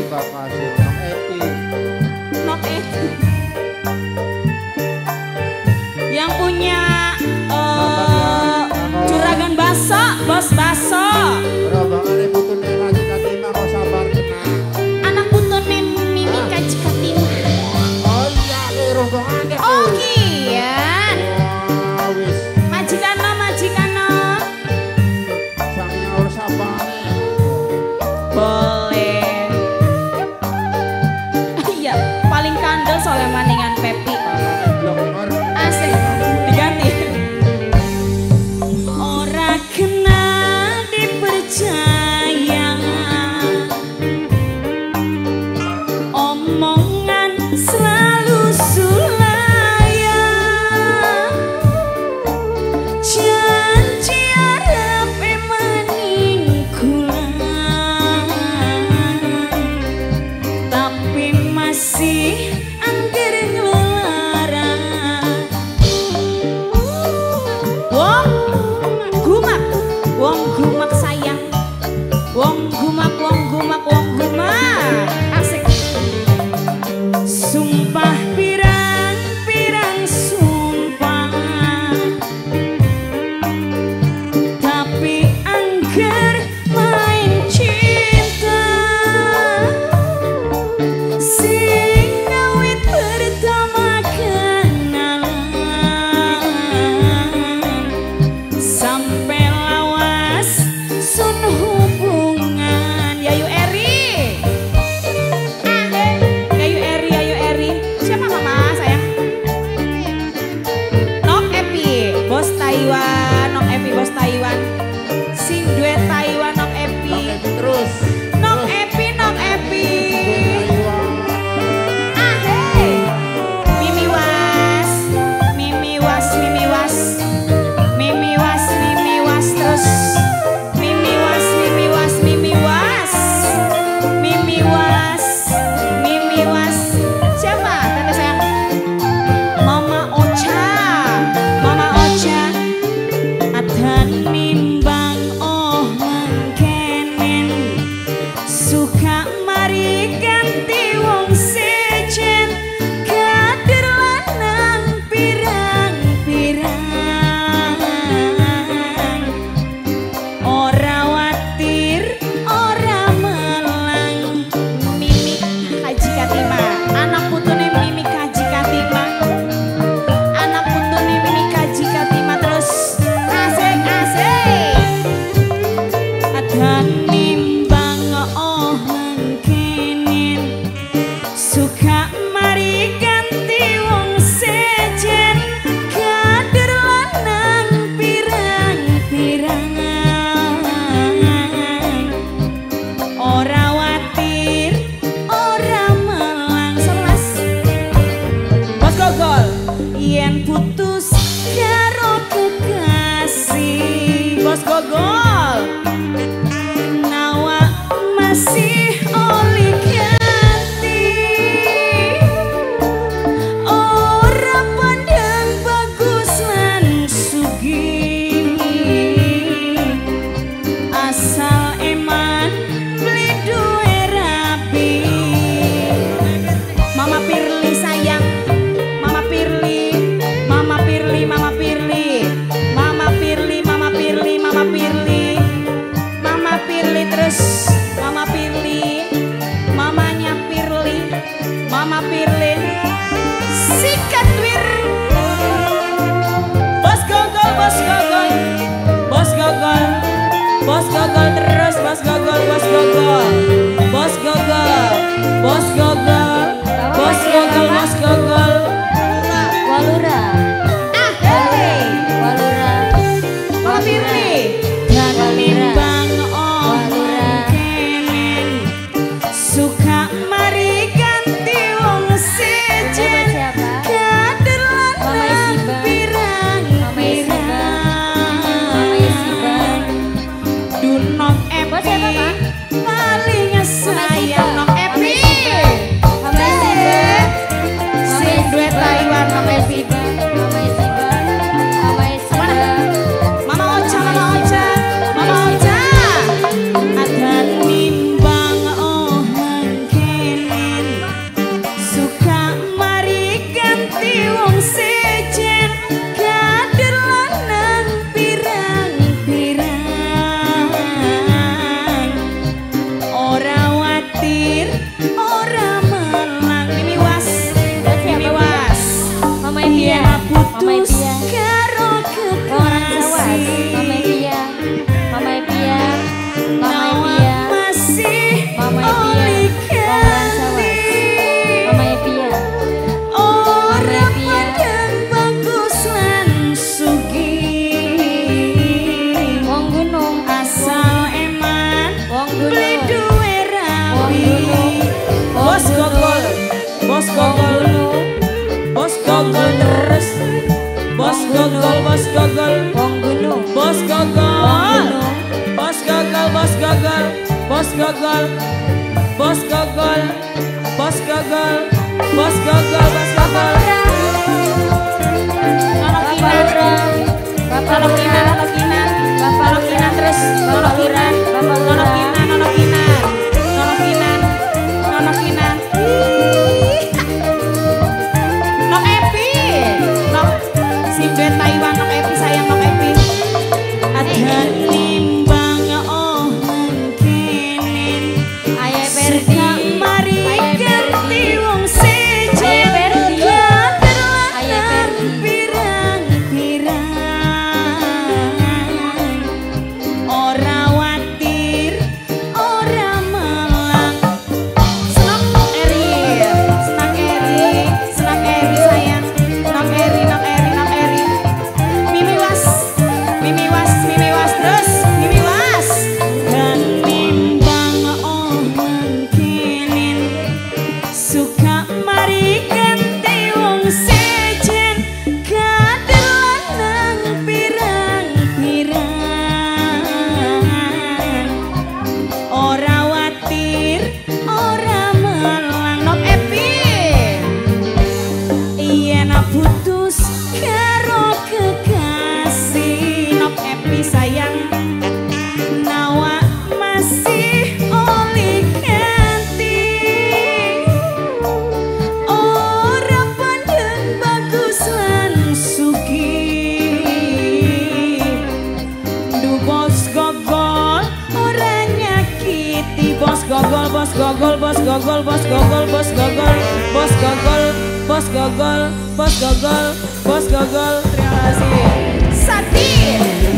terima kasih Nok Eti. Nok Eti. Yang punya juragan baso, bos baso. Rombongan ibu tune Kaji Katimah kok sabar tenang. Anak putune Mimi Kaji Katimah. Oh iya, rombongan deh. Oh kian. Wah, wis. Majikano, majikano. Sang nyaur sapane. Boleh. Iya, paling kandel soalnya maningan Pepi. Asik, diganti. Ora kena dipercaya, omongan selalu sulaya, janji arep maning kulan, tapi masih angger ngelarang. Wong gumak sayang, wong gumak, wong gumak, wong gumak. Asik. Sumpah pirang-pirang sumpah, tapi angger main cinta. Sing awit pertama kenalan, sampai lawas sun hubungan. Yayu Eri, Yayu Eri, Yayu Eri. Siapa mama sayang? Nok Epi, bos Taiwan. Nok Epi, bos Taiwan. Sing duet Taiwan, Nok Epi. Terus. Nok Epi, Nok Epi. Mimi was, Mimi was, Mimi was, Mimi was, Mimi was terus. Mimi was, Mimi was, Mimi was, Mimi was, Mimi was. Siapa? Tante sayang. Mama Ocha, Mama Ocha. Adan nimbang oh mangkenen, suka mari ganti wong sejen, kader lanang pirang-pirang. Ora watir, ora melang. Mimi Kaji Katimah, anak putune Mimi Kaji Katimah, anak putune Mimi Kaji Katimah terus. Asik, asik. Ada nimbang oh mangkenen, suka mari ganti wong sejen, kader lanang pirang-pirang. Ora watir, ora melang. Selas Bos Gogol, yen putus karo kekasih. Bos Gogol, nawa masih oli ganti, ora pandang bagus lan sugih, asal eman beli duwe rapi. Mama Pirli sayang, Mama Pirli, Mama Pirli, Mama Pirli, Mama Pirli, Mama Pirli, Mama Pirli, Mama Pirli terus. Mama Pirli, mamanya Pirli, Mama Pirli. Sikat wir. Bos Gogol, Bos Gogol, Bos Gogol, Bos Gogol terus. Bos Gogol, Bos Gogol, Bos Gogol, Bos Gogol, Bos Gogol, Bos Gogol. Walura, Hey, Walura, Mama Pirli. Dan nimbang oh mangkenen, suka mari ganti wong sejen, siapa? kader Mama lanang Isiban. pirang-pirang. Dunok Bos siapa, Pak? Epi paling bos gogol, bos gogol terus, bos gogol, bos gogol, Wong gunung. bos gogol, bos gogol, bos gogol, bos gogol, bos gogol, bos gogol, bos gogol, bos gogol. Nono kinan, nono kinan terus, nono kinan, nono kinan, nono kinan, nono kinan, nono kinan. Nok Epi, nok Simbet Taiwan, nok Epi sayang, nok Epi. Ada nimbang oh mangkenen, Aye Berdi. mari ganti wong sejen. Aye Berdi. Aye Berdi. Pirang-pirang ora watir, ora malang. Senak eri sayang. Nak eri. Mimi was terus, Mimi was. Dan nimbang oh mangkenen, suka mari ganti wong sejen, kader lanang pirang-pirang ora watir, ora malang. Nok Epi yen putus karo kekasih, Nok Epi sayang, nawa masih oli ganti, ora pandang bagus lan sugih. Du bos gogol ora nyakiti, bos gogol, bos gogol, bos gogol, bos gogol, bos gogol, bos gogol, bos gogol, bos gogol, bos gogol. Terima kasih. Sati.